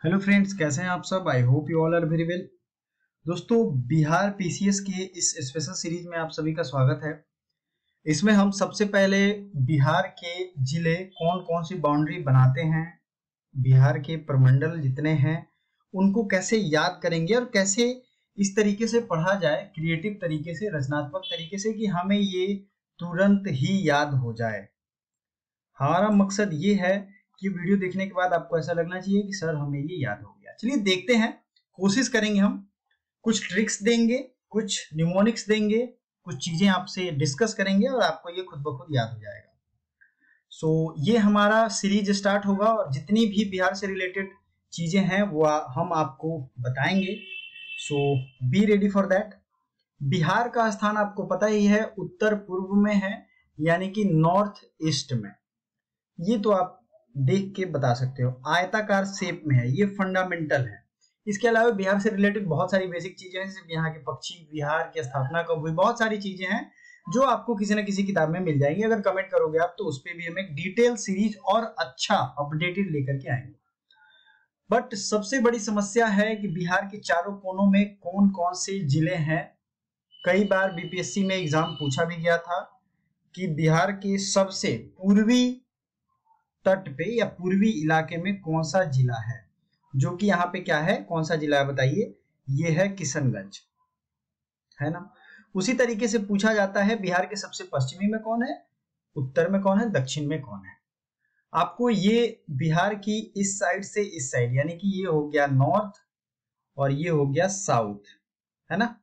Hello friends, कैसे हैं आप सब। I hope you all are very well. दोस्तों, बिहार पीसीएस के इस स्पेशल सीरीज में आप सभी का स्वागत है। इसमें हम सबसे पहले बिहार के जिले कौन कौन सी बाउंड्री बनाते हैं, बिहार के प्रमंडल जितने हैं उनको कैसे याद करेंगे और कैसे इस तरीके से पढ़ा जाए, क्रिएटिव तरीके से, रचनात्मक तरीके से, कि हमें ये तुरंत ही याद हो जाए। हमारा मकसद ये है कि वीडियो देखने के बाद आपको ऐसा लगना चाहिए कि सर हमें ये याद हो गया। चलिए देखते हैं, कोशिश करेंगे। हम कुछ ट्रिक्स देंगे, कुछ न्यूमोनिक्स देंगे, कुछ चीजें आपसे डिस्कस करेंगे और आपको ये खुद ब खुद याद हो जाएगा। ये हमारा सीरीज स्टार्ट होगा और जितनी भी बिहार से रिलेटेड चीजें हैं वो हम आपको बताएंगे। Be ready for that. Bihar का स्थान आपको पता ही है, उत्तर पूर्व में है, यानी कि नॉर्थ ईस्ट में। ये तो आप देख के बता सकते हो, आयताकार शेप में है, ये फंडामेंटल है। इसके अलावा बिहार से रिलेटेड बहुत सारी बेसिक चीजें हैं, जैसे यहाँ के पक्षी, बिहार की स्थापना कब हुई, बहुत सारी चीजें हैं जो आपको किसी न किसी किताब में मिल जाएंगी। अगर कमेंट करोगे आप तो उस पर भी हम एक डिटेल सीरीज और अच्छा अपडेटेड लेकर के आएंगे। बट सबसे बड़ी समस्या है कि बिहार के चारों कोनों में कौन कौन से जिले हैं। कई बार बीपीएससी में एग्जाम पूछा भी गया था कि बिहार के सबसे पूर्वी तट पे या पूर्वी इलाके में कौन सा जिला है, जो कि यहाँ पे क्या है, कौन सा जिला है बताइए। ये है किशनगंज, है ना। उसी तरीके से पूछा जाता है बिहार के सबसे पश्चिमी में कौन है, उत्तर में कौन है, दक्षिण में कौन है। आपको ये बिहार की इस साइड से इस साइड, यानी कि ये हो गया नॉर्थ और ये हो गया साउथ, है ना।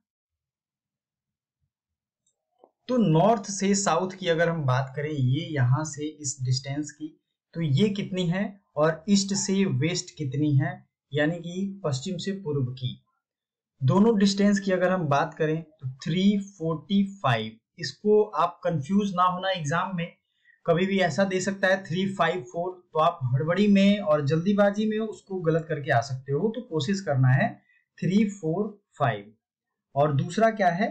तो नॉर्थ से साउथ की अगर हम बात करें, ये यहां से इस डिस्टेंस की, तो ये कितनी है, और ईस्ट से वेस्ट कितनी है, यानी कि पश्चिम से पूर्व की। दोनों डिस्टेंस की अगर हम बात करें तो 345। इसको आप कंफ्यूज ना होना, एग्जाम में कभी भी ऐसा दे सकता है 354, तो आप हड़बड़ी में और जल्दीबाजी में उसको गलत करके आ सकते हो। तो कोशिश करना है 345। और दूसरा क्या है,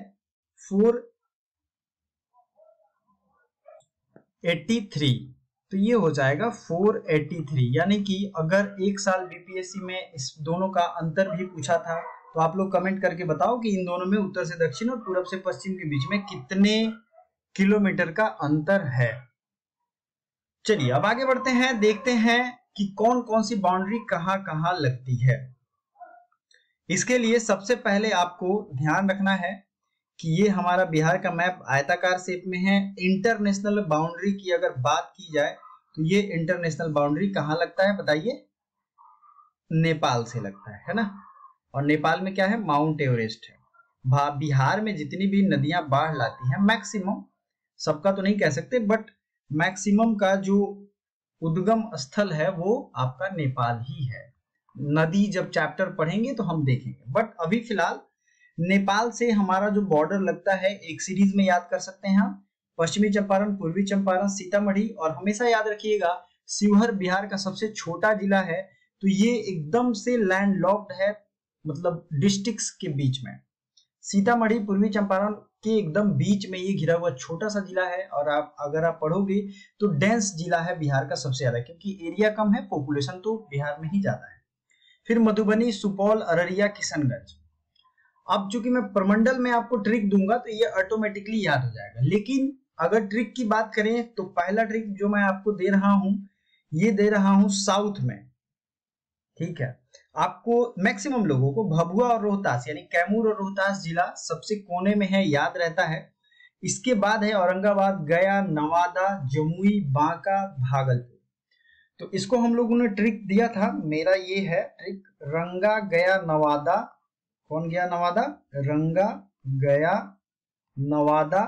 483, तो ये हो जाएगा 483। यानी कि अगर एक साल बीपीएससी में इस दोनों का अंतर भी पूछा था तो आप लोग कमेंट करके बताओ कि इन दोनों में उत्तर से दक्षिण और पूरब से पश्चिम के बीच में कितने किलोमीटर का अंतर है। चलिए अब आगे बढ़ते हैं, देखते हैं कि कौन कौन सी बाउंड्री कहां कहां लगती है। इसके लिए सबसे पहले आपको ध्यान रखना है कि ये हमारा बिहार का मैप आयताकार शेप में है। इंटरनेशनल बाउंड्री की अगर बात की जाए तो ये इंटरनेशनल बाउंड्री कहाँ लगता है बताइए, नेपाल से लगता है ना। और नेपाल में क्या है, माउंट एवरेस्ट है। बिहार में जितनी भी नदियां बाढ़ लाती हैं, मैक्सिमम, सबका तो नहीं कह सकते, बट मैक्सिमम का जो उद्गम स्थल है वो आपका नेपाल ही है। नदी जब चैप्टर पढ़ेंगे तो हम देखेंगे, बट अभी फिलहाल नेपाल से हमारा जो बॉर्डर लगता है, एक सीरीज में याद कर सकते हैं हम, पश्चिमी चंपारण, पूर्वी चंपारण, सीतामढ़ी। और हमेशा याद रखिएगा शिवहर बिहार का सबसे छोटा जिला है, तो ये एकदम से लैंडलॉक्ड है, मतलब डिस्ट्रिक्ट्स के बीच में। सीतामढ़ी पूर्वी चंपारण के एकदम बीच में ये घिरा हुआ छोटा सा जिला है। और अगर आप पढ़ोगे तो डेंस जिला है बिहार का सबसे ज्यादा, क्योंकि एरिया कम है, पॉपुलेशन तो बिहार में ही ज्यादा है। फिर मधुबनी, सुपौल, अररिया, किशनगंज। अब चूंकि मैं प्रमंडल में आपको ट्रिक दूंगा तो ये ऑटोमेटिकली याद हो जाएगा, लेकिन अगर ट्रिक की बात करें तो पहला ट्रिक जो मैं आपको दे रहा हूं, ये दे रहा हूं साउथ में, ठीक है। आपको मैक्सिमम लोगों को भभुआ और रोहतास, यानी कैमूर और रोहतास जिला सबसे कोने में है, याद रहता है। इसके बाद है औरंगाबाद, गया, नवादा, जमुई, बांका, भागलपुर। तो इसको हम लोगों ने ट्रिक दिया था, मेरा ये है ट्रिक, रंगा, गया, नवादा। कौन गया नवादा, रंगा, गया, नवादा,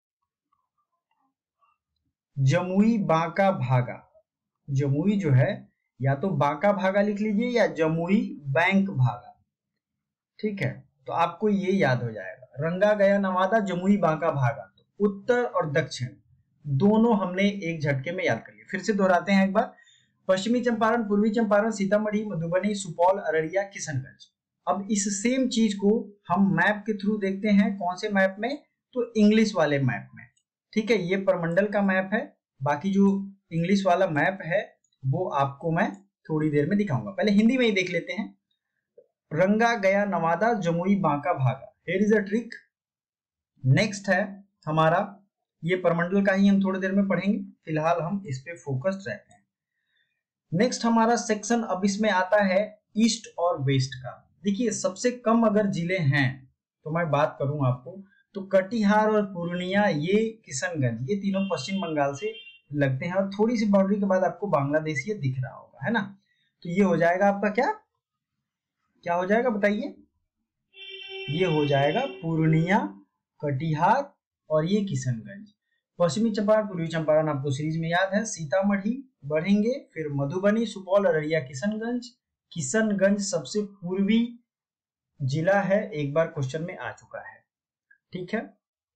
जमुई, बांका, भागा। जमुई जो है, या तो बांका भागा लिख लीजिए या जमुई बैंक भागा, ठीक है। तो आपको ये याद हो जाएगा, रंगा, गया, नवादा, जमुई, बांका, भागा। तो उत्तर और दक्षिण दोनों हमने एक झटके में याद कर लिया। फिर से दोहराते हैं एक बार, पश्चिमी चंपारण, पूर्वी चंपारण, सीतामढ़ी, मधुबनी, सुपौल, अररिया, किशनगंज। अब इस सेम चीज को हम मैप के थ्रू देखते हैं। कौन से मैप में, तो इंग्लिश वाले मैप में, ठीक है। ये प्रमंडल का मैप है, बाकी जो इंग्लिश वाला मैप है वो आपको मैं थोड़ी देर में दिखाऊंगा, पहले हिंदी में ही देख लेते हैं। रंगा गया नवादा, जमुई बांका भागा, here is a trick. Next है हमारा, ये परमंडल का ही हम थोड़ी देर में पढ़ेंगे, फिलहाल हम इस पे फोकस्ड रहते हैं। नेक्स्ट हमारा सेक्शन अब इसमें आता है ईस्ट और वेस्ट का। देखिए सबसे कम अगर जिले हैं तो मैं बात करूं आपको तो कटिहार और पूर्णिया, ये किशनगंज, ये तीनों पश्चिम बंगाल से लगते हैं और थोड़ी सी बाउंड्री के बाद आपको बांग्लादेश ये दिख रहा होगा, है ना। तो ये हो जाएगा आपका क्या हो जाएगा बताइए, ये हो जाएगा पूर्णिया, कटिहार और ये किशनगंज। पश्चिमी चंपारण, पूर्वी चंपारण आपको सीरीज में याद है, सीतामढ़ी बढ़ेंगे, फिर मधुबनी, सुपौल, अररिया, किशनगंज। किशनगंज सबसे पूर्वी जिला है, एक बार क्वेश्चन में आ चुका है, ठीक है।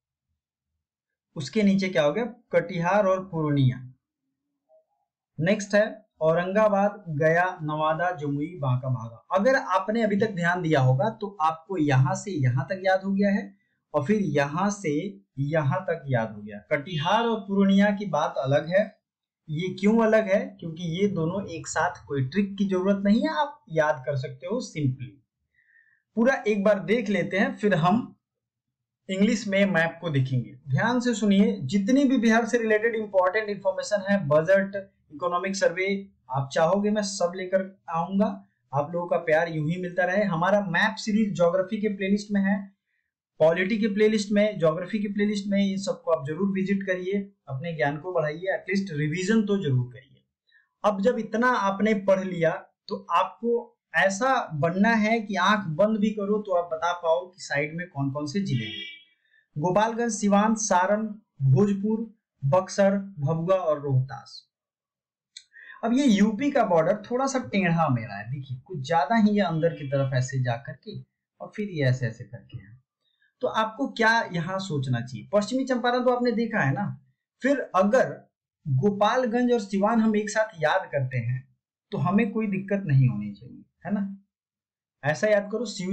उसके नीचे क्या हो गया, कटिहार और पूर्णिया। नेक्स्ट है औरंगाबाद, गया, नवादा, जमुई, बांका भागा। अगर आपने अभी तक ध्यान दिया होगा तो आपको यहां से यहां तक याद हो गया है और फिर यहां से यहां तक याद हो गया। कटिहार और पूर्णिया की बात अलग है, ये क्यों अलग है, क्योंकि ये दोनों एक साथ, कोई ट्रिक की जरूरत नहीं है, आप याद कर सकते हो सिंपली। पूरा एक बार देख लेते हैं, फिर हम इंग्लिश में मैप को देखेंगे। ध्यान से सुनिए, जितनी भी बिहार से रिलेटेड इंपॉर्टेंट इंफॉर्मेशन है, बजट, इकोनॉमिक सर्वे, आप चाहोगे मैं सब लेकर आऊंगा। आप लोगों का प्यार यूं ही मिलता रहे। हमारा मैप सीरीज ज्योग्राफी के प्लेलिस्ट में है, पॉलिटी के प्लेलिस्ट में, ज्योग्राफी के प्लेलिस्ट में, इन सबको आप जरूर विजिट करिए, अपने ज्ञान को बढ़ाइए, एटलीस्ट रिवीजन तो जरूर करिए। अब जब इतना आपने पढ़ लिया तो आपको ऐसा बनना है कि आंख बंद भी करो तो आप बता पाओ कि साइड में कौन कौन से जिले हैं। गोपालगंज, सिवान, सारण, भोजपुर, बक्सर, भभुआ और रोहतास। अब ये यूपी का बॉर्डर थोड़ा सा टेढ़ा मेढ़ा है, देखिए कुछ ज्यादा ही ये अंदर की तरफ ऐसे जा करके और फिर ये ऐसे ऐसे करके है। तो आपको क्या यहाँ सोचना चाहिए, पश्चिमी चंपारण तो आपने देखा है ना, फिर अगर गोपालगंज और सिवान हम एक साथ याद करते हैं तो हमें कोई दिक्कत नहीं होनी चाहिए, है ना। ऐसा याद करो, शिव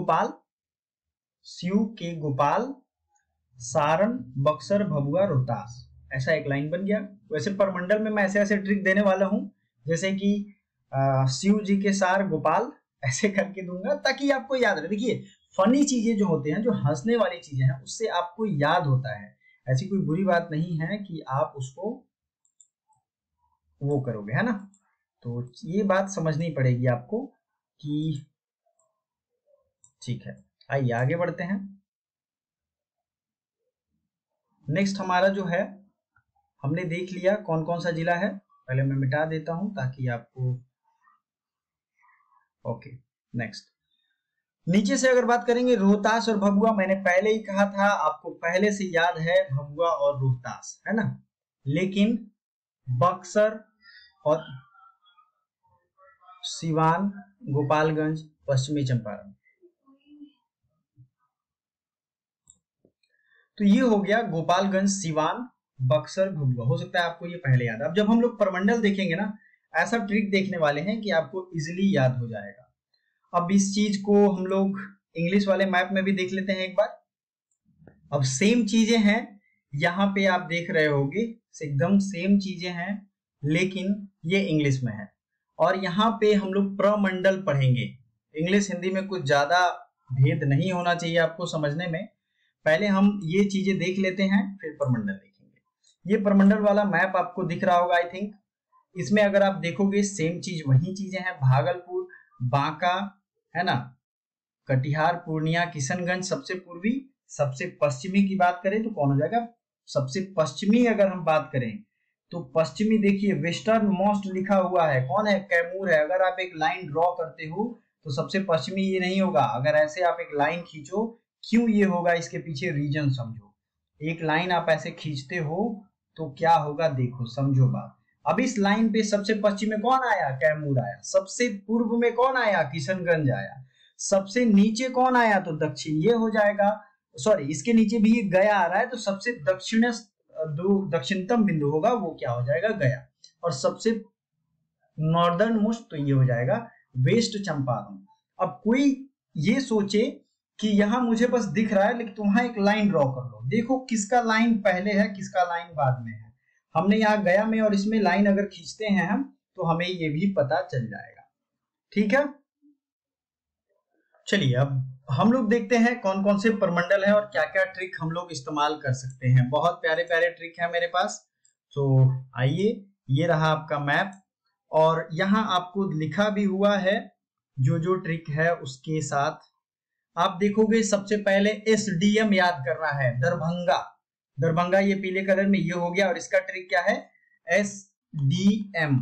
के गोपाल, सारण, बक्सर, भभुआ, रोहतास, ऐसा एक लाइन बन गया। वैसे परमंडल में मैं ऐसे ऐसे ट्रिक देने वाला हूं, जैसे कि शिव जी के सार गोपाल, ऐसे करके दूंगा ताकि आपको याद रहे। देखिए फनी चीजें जो होते हैं, जो हंसने वाली चीजें हैं, उससे आपको याद होता है। ऐसी कोई बुरी बात नहीं है कि आप उसको वो करोगे, है ना। तो ये बात समझनी पड़ेगी आपको कि ठीक है। आइए आगे बढ़ते हैं। नेक्स्ट हमारा जो है, हमने देख लिया कौन कौन सा जिला है, पहले मैं मिटा देता हूं ताकि आपको, ओके। नेक्स्ट नीचे से अगर बात करेंगे, रोहतास और भभुआ, मैंने पहले ही कहा था, आपको पहले से याद है भभुआ और रोहतास, है ना। लेकिन बक्सर और सिवान, गोपालगंज, पश्चिमी चंपारण, तो ये हो गया गोपालगंज, सिवान, बक्सर, भभुआ। हो सकता है आपको ये पहले याद है। अब जब हम लोग परमंडल देखेंगे ना, ऐसा ट्रिक देखने वाले हैं कि आपको इजीली याद हो जाएगा। अब इस चीज को हम लोग इंग्लिश वाले मैप में भी देख लेते हैं एक बार। अब सेम चीजें हैं, यहाँ पे आप देख रहे होगे एकदम सेम चीजें हैं, लेकिन ये इंग्लिश में है और यहाँ पे हम लोग प्रमंडल पढ़ेंगे। इंग्लिश हिंदी में कुछ ज्यादा भेद नहीं होना चाहिए आपको समझने में। पहले हम ये चीजें देख लेते हैं, फिर प्रमंडल देखेंगे। ये प्रमंडल वाला मैप आपको दिख रहा होगा आई थिंक। इसमें अगर आप देखोगे सेम चीज, वही चीजें हैं, भागलपुर, बांका, है ना, कटिहार, पूर्णिया, किशनगंज सबसे पूर्वी। सबसे पश्चिमी की बात करें तो कौन हो जाएगा, सबसे पश्चिमी अगर हम बात करें तो पश्चिमी देखिए वेस्टर्न मोस्ट लिखा हुआ है, कौन है, कैमूर है। अगर आप एक लाइन ड्रॉ करते हो तो सबसे पश्चिमी ये नहीं होगा। अगर ऐसे आप एक लाइन खींचो, क्यों ये होगा, इसके पीछे रीजन समझो। एक लाइन आप ऐसे खींचते हो तो क्या होगा, देखो समझो बात। अब इस लाइन पे सबसे पश्चिम में कौन आया, कैमूर आया। सबसे पूर्व में कौन आया, किशनगंज आया। सबसे नीचे कौन आया, तो दक्षिण, ये हो जाएगा। सॉरी, इसके नीचे भी ये गया आ रहा है, तो सबसे दक्षिणतम बिंदु होगा वो क्या हो जाएगा, गया। और सबसे नॉर्दर्न मोस्ट तो ये हो जाएगा वेस्ट चंपारण। अब कोई ये सोचे कि यहां मुझे बस दिख रहा है, लेकिन तुम एक लाइन ड्रॉ कर लो, देखो किसका लाइन पहले है, किसका लाइन बाद में है। हमने यहाँ गया में और इसमें लाइन अगर खींचते हैं हम, तो हमें ये भी पता चल जाएगा। ठीक है, चलिए अब हम लोग देखते हैं कौन कौन से परमंडल है और क्या क्या ट्रिक हम लोग इस्तेमाल कर सकते हैं। बहुत प्यारे प्यारे ट्रिक है मेरे पास। तो आइए, ये रहा आपका मैप और यहाँ आपको लिखा भी हुआ है जो जो ट्रिक है उसके साथ। आप देखोगे सबसे पहले एसडीएम याद करना है, दरभंगा। दरभंगा ये पीले कलर में ये हो गया और इसका ट्रिक क्या है, एसडीएम।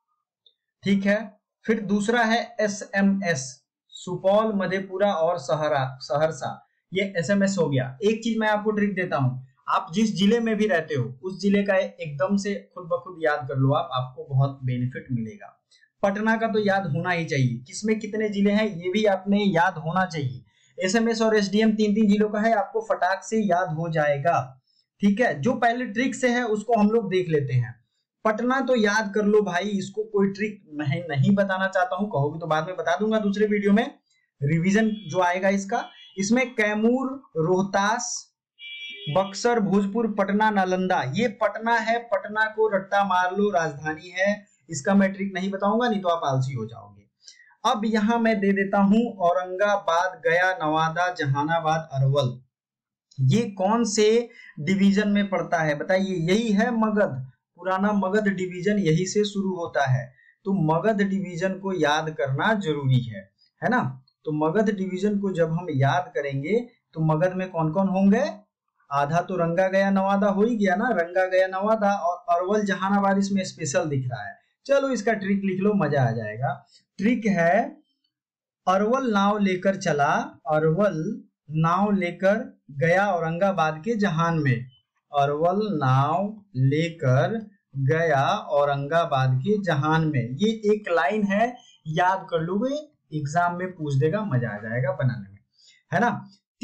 ठीक है, फिर दूसरा है एसएमएस, सुपौल, मधेपुरा और सहरसा, ये एसएमएस हो गया। एक चीज मैं आपको ट्रिक देता हूं, आप जिस जिले में भी रहते हो उस जिले का एकदम से खुद ब खुद याद कर लो, आपको बहुत बेनिफिट मिलेगा। पटना का तो याद होना ही चाहिए, किसमें कितने जिले हैं ये भी आपने याद होना चाहिए। एसएमएस और एसडीएम 3-3 जिलों का है, आपको फटाक से याद हो जाएगा। ठीक है, जो पहले ट्रिक से है उसको हम लोग देख लेते हैं। पटना तो याद कर लो भाई, इसको कोई ट्रिक नहीं बताना चाहता हूं, कहोगे तो बाद में बता दूंगा दूसरे वीडियो में, रिवीजन जो आएगा इसका। इसमें कैमूर, रोहतास, बक्सर, भोजपुर, पटना, नालंदा, ये पटना है, पटना को रट्टा मार लो, राजधानी है। इसका मैं ट्रिक नहीं बताऊंगा, नहीं तो आप आलसी हो जाओगे। अब यहां मैं दे देता हूं औरंगाबाद, गया, नवादा, जहानाबाद, अरवल, ये कौन से डिवीजन में पड़ता है बताइए। यही है मगध, पुराना मगध डिवीजन यही से शुरू होता है, तो मगध डिवीजन को याद करना जरूरी है ना। तो मगध डिवीजन को जब हम याद करेंगे तो मगध में कौन कौन होंगे, आधा तो रंगा गया नवादा हो ही गया ना, रंगा गया नवादा, और अरवल जहानाबाद इसमें स्पेशल दिख रहा है। चलो इसका ट्रिक लिख लो, मजा आ जाएगा। ट्रिक है, अरवल नाव लेकर चला, अरवल नाव लेकर गया औरंगाबाद के जहान में, अरवल नाव लेकर गया औरंगाबाद के जहान में, ये एक लाइन है, याद कर लोगे, एग्जाम में पूछ देगा, मजा आ जाएगा बनाने में, है ना।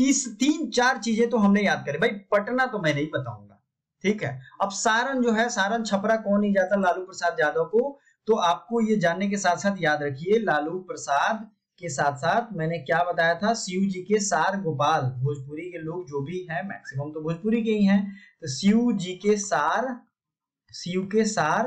3-4 चीजें तो हमने याद करी भाई, पटना तो मैं नहीं बताऊंगा। ठीक है, अब सारण जो है, सारण छपरा कौन नहीं जाता लालू प्रसाद यादव को, तो आपको ये जानने के साथ साथ याद रखिए, लालू प्रसाद के साथ साथ मैंने क्या बताया था, शिव जी के सार गोपाल, भोजपुरी के लोग जो भी हैं मैक्सिमम तो भोजपुरी के ही हैं, तो शिव जी के सार, शिव के सार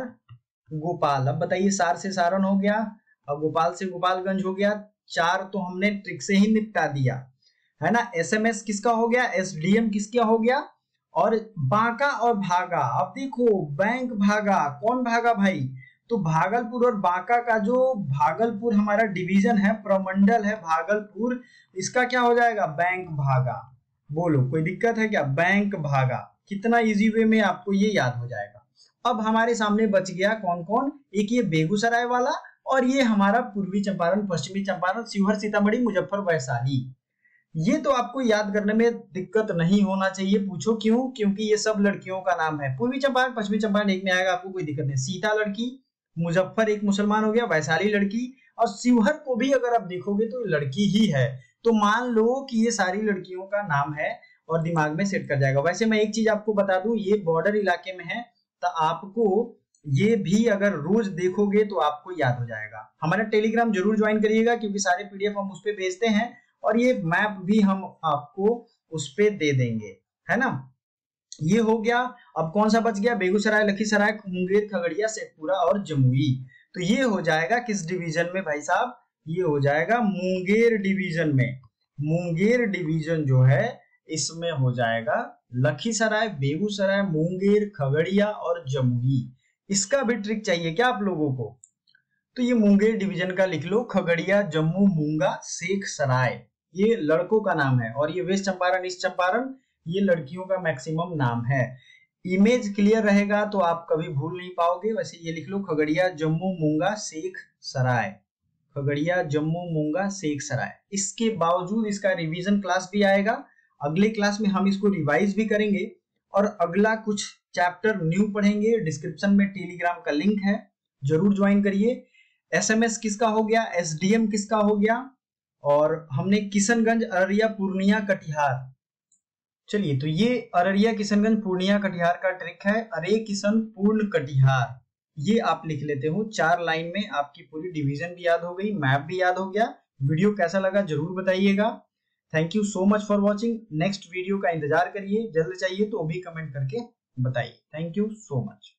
गोपाल। अब बताइए, सार से सारण हो गया, अब गोपाल से गोपालगंज हो गया, 4 तो हमने ट्रिक से ही निपटा दिया, है ना। एसएमएस किसका हो गया, एसडीएम किसका हो गया, और बांका और भागा। अब देखो, बैंक भागा, कौन भागा भाई, तो भागलपुर और बांका का जो भागलपुर हमारा डिवीजन है, प्रमंडल है भागलपुर, इसका क्या हो जाएगा, बैंक भागा। बोलो कोई दिक्कत है क्या, बैंक भागा, कितना इजी वे में आपको ये याद हो जाएगा। अब हमारे सामने बच गया कौन कौन, एक ये बेगूसराय वाला, और ये हमारा पूर्वी चंपारण, पश्चिमी चंपारण, शिवहर, सीतामढ़ी, मुजफ्फर, वैशाली। ये तो आपको याद करने में दिक्कत नहीं होना चाहिए, पूछो क्यों, क्योंकि ये सब लड़कियों का नाम है। पूर्वी चंपारण पश्चिमी चंपारण एक में आएगा, आपको कोई दिक्कत नहीं। सीता लड़की, मुजफ्फर एक मुसलमान हो गया, वैशाली लड़की, और शिवहर को भी अगर आप देखोगे तो लड़की ही है। तो मान लो कि ये सारी लड़कियों का नाम है और दिमाग में सेट कर जाएगा। वैसे मैं एक चीज आपको बता दूं, ये बॉर्डर इलाके में है, तो आपको ये भी अगर रोज देखोगे तो आपको याद हो जाएगा। हमारा टेलीग्राम जरूर ज्वाइन करिएगा, क्योंकि सारे पीडीएफ हम उस पर भेजते हैं, और ये मैप भी हम आपको उस पे दे देंगे, है ना। ये हो गया। अब कौन सा बच गया, बेगूसराय, लखीसराय, मुंगेर, खगड़िया, शेखपुरा और जमुई। तो ये हो जाएगा किस डिवीजन में भाई साहब, ये हो जाएगा मुंगेर डिवीजन में। मुंगेर डिवीजन जो है इसमें हो जाएगा लखीसराय, बेगूसराय, मुंगेर, खगड़िया और जमुई। इसका भी ट्रिक चाहिए क्या आप लोगों को, तो ये मुंगेर डिवीजन का लिख लो, खगड़िया, जम्मू, मूंगा, शेख सराय, ये लड़कों का नाम है, और ये वेस्ट चंपारण, ईस्ट चंपारण, ये लड़कियों का मैक्सिमम नाम है। इमेज क्लियर रहेगा तो आप कभी भूल नहीं पाओगे। वैसे ये लिख लो, खगड़िया, जम्मू, मूंगा, शेख सराय, खगड़िया, जम्मू, मूंगा, शेख सराय। इसके बावजूद इसका रिवीजन क्लास भी आएगा, अगले क्लास में हम इसको रिवाइज भी करेंगे, और अगला कुछ चैप्टर न्यू पढ़ेंगे। डिस्क्रिप्शन में टेलीग्राम का लिंक है, जरूर ज्वाइन करिए। एसएमएस किसका हो गया, एसडीएम किसका हो गया, और हमने किशनगंज, अररिया, पूर्णिया, कटिहार। चलिए, तो ये अररिया, किशनगंज, पूर्णिया, कटिहार का ट्रिक है, अरे किशन पूर्ण कटिहार, ये आप लिख लेते हो। 4 लाइन में आपकी पूरी डिवीजन भी याद हो गई, मैप भी याद हो गया। वीडियो कैसा लगा जरूर बताइएगा। Thank you so much for watching. Next video का इंतजार करिए, जल्द चाहिए तो भी कमेंट करके बताइए। Thank you so much.